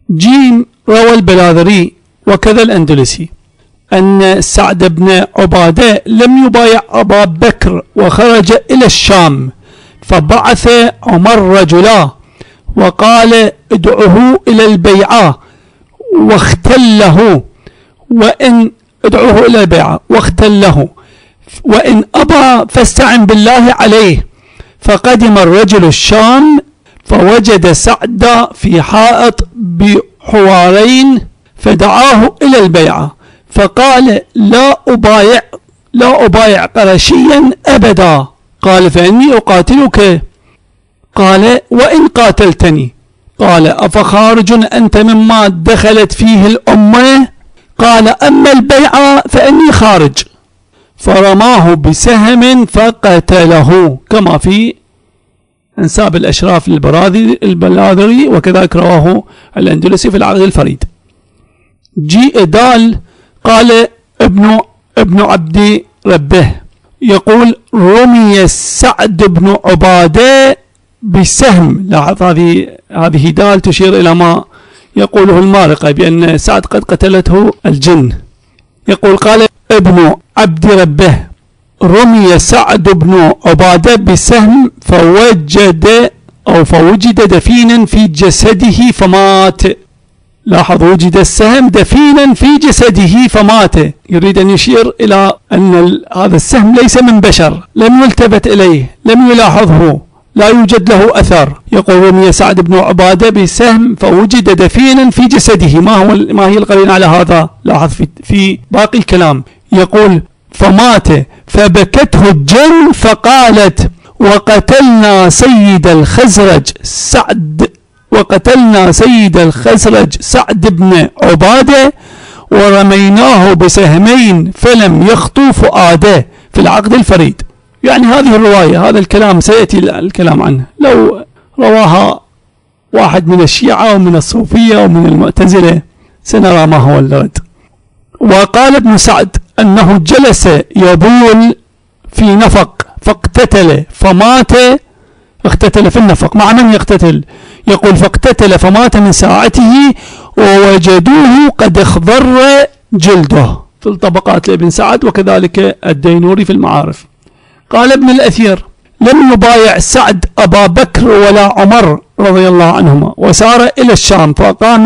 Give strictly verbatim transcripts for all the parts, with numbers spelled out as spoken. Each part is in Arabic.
جيم روى البلاذري وكذا الأندلسي أن سعد بن عبادة لم يبايع أبا بكر وخرج إلى الشام، فبعث عمر رجلا وقال ادعه إلى البيعة واختله، وإن ادعوه إلى البيعة واختله وإن أبى فاستعن بالله عليه. فقدم الرجل الشام فوجد سعد في حائط بحوارين فدعاه إلى البيعة، فقال لا أبايع لا أبايع قرشيا أبدا. قال فإني أقاتلك. قال وإن قاتلتني. قال أفخارج أنت مما دخلت فيه الأمة؟ قال أما البيعة فإني خارج. فرماه بسهم فقتله، كما في انساب الأشراف للبلاذري وكذلك رواه الأندلسي في العقد الفريد. جيء دال قال ابن ابن عبد ربه يقول رمي سعد بن عبادة بسهم. لاحظ هذه هذه دال تشير إلى ما يقوله المارقة بأن سعد قد قتلته الجن. يقول قال ابن عبد ربه رمي سعد بن عبادة بسهم فوجد أو فوجد دفينا في جسده فمات. لاحظ وجد السهم دفينا في جسده فمات. يريد أن يشير إلى أن هذا السهم ليس من بشر، لم يلتفت إليه، لم يلاحظه، لا يوجد له أثر. يقول رمي سعد بن عبادة بسهم فوجد دفينا في جسده. ما هو ما هي القرينة على هذا؟ لاحظ في, في باقي الكلام يقول فمات فبكته الجن فقالت وقتلنا سيد الخزرج سعد وقتلنا سيد الخزرج سعد بن عبادة ورميناه بسهمين فلم يخطو فؤاده، في العقد الفريد. يعني هذه الرواية، هذا الكلام سيأتي الكلام عنه، لو رواها واحد من الشيعة ومن الصوفية ومن المعتزلة سنرى ما هو الرد. وقال ابن سعد أنه جلس يبول في نفق فاقتتل فمات. اقتتل في النفق، مع من يقتتل؟ يقول فاقتتل فمات من ساعته ووجدوه قد اخضر جلده، في الطبقات لابن سعد وكذلك الدينوري في المعارف. قال ابن الأثير لم يبايع سعد أبا بكر ولا عمر رضي الله عنهما، وسار إلى الشام فقام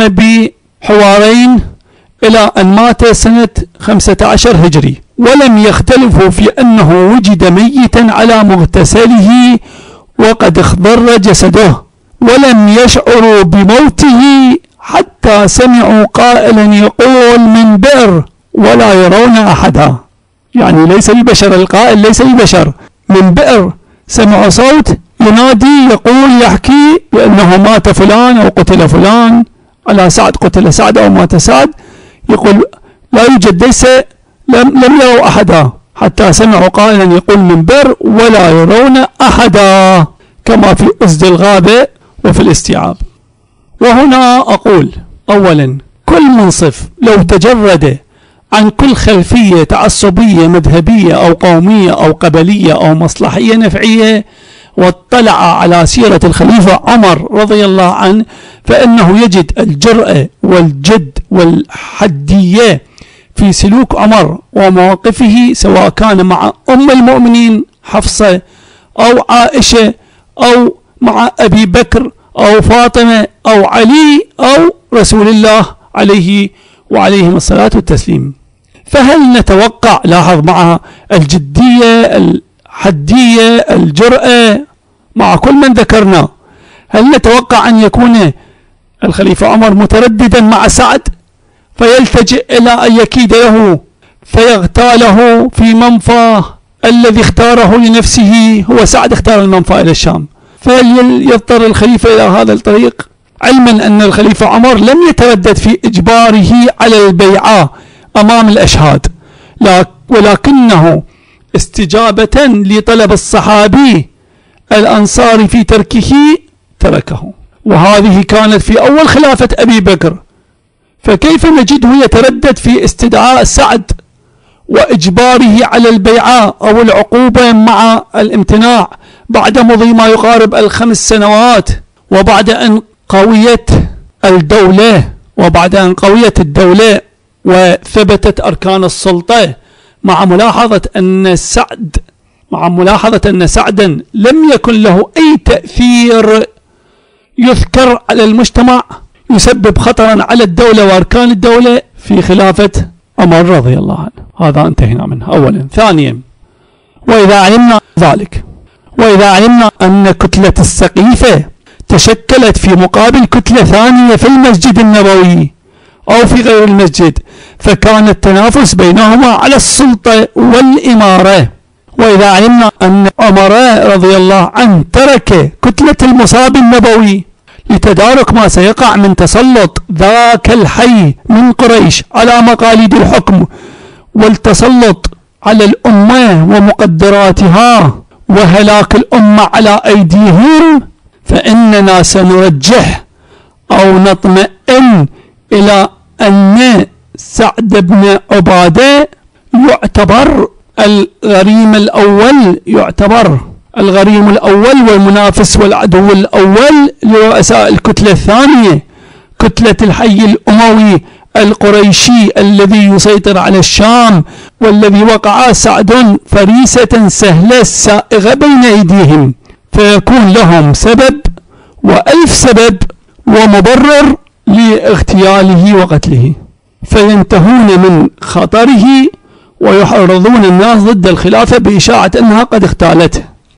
بحوارين إلى أن مات سنة خمسة عشر هجري، ولم يختلفوا في أنه وجد ميتا على مغتسله وقد اخضر جسده، ولم يشعروا بموته حتى سمعوا قائلا يقول من بئر ولا يرون أحدا. يعني ليس ببشر، القائل ليس ببشر، من بئر سمعوا صوت ينادي يقول يحكي بأنه مات فلان أو قتل فلان، على سعد قتل سعد أو مات سعد. يقول لا يوجد، ليس لم, لم يروا أحدا حتى سمعوا قائلا يقول من بئر ولا يرون أحدا، كما في أسد الغابة وفي الاستيعاب. وهنا أقول أولا كل منصف لو تجرد عن كل خلفية تعصبية مذهبية أو قومية أو قبلية أو مصلحية نفعية واطلع على سيرة الخليفة عمر رضي الله عنه، فإنه يجد الجرأة والجد والحدية في سلوك عمر ومواقفه، سواء كان مع أم المؤمنين حفصة أو عائشة أو مع أبي بكر أو فاطمة أو علي أو رسول الله عليه وعليهم الصلاة والتسليم. فهل نتوقع، لاحظ مع الجدية الحدية الجرأة مع كل من ذكرنا، هل نتوقع أن يكون الخليفة عمر مترددا مع سعد فيلتجئ إلى أن يكيد له فيغتاله في منفى الذي اختاره لنفسه؟ هو سعد اختار المنفى إلى الشام، فهل يضطر الخليفة إلى هذا الطريق؟ علما أن الخليفة عمر لم يتردد في إجباره على البيعة أمام الأشهاد، ولكنه استجابة لطلب الصحابي الأنصاري في تركه تركه، وهذه كانت في أول خلافة أبي بكر. فكيف نجده يتردد في استدعاء سعد وإجباره على البيعة أو العقوبة مع الامتناع بعد مضي ما يقارب الخمس سنوات، وبعد أن قويت الدولة وبعد أن قويت الدولة وثبتت أركان السلطة، مع ملاحظة أن سعد مع ملاحظة أن سعدا لم يكن له أي تأثير يذكر على المجتمع يسبب خطرا على الدولة وأركان الدولة في خلافة عمر رضي الله عنه. هذا انتهينا منه أولا. ثانيا، وإذا علمنا ذلك وإذا علمنا أن كتلة السقيفة تشكلت في مقابل كتلة ثانية في المسجد النبوي أو في غير المسجد، فكان التنافس بينهما على السلطة والإمارة. وإذا علمنا أن عمر رضي الله عنه ترك كتلة المصاب النبوي لتدارك ما سيقع من تسلط ذاك الحي من قريش على مقاليد الحكم والتسلط على الأمة ومقدراتها وهلاك الأمة على أيديهم، فإننا سنرجح أو نطمئن إلى أن سعد بن عبادة يعتبر الغريم الأول يعتبر الغريم الأول والمنافس والعدو الأول لرؤساء الكتلة الثانية، كتلة الحي الأموي القريشي الذي يسيطر على الشام، والذي وقع سعد فريسة سهلة سائغة بين أيديهم، فيكون لهم سبب وألف سبب ومبرر لاغتياله وقتله، فينتهون من خطره ويحرضون الناس ضد الخلافة بإشاعة أنها قد اغتالته.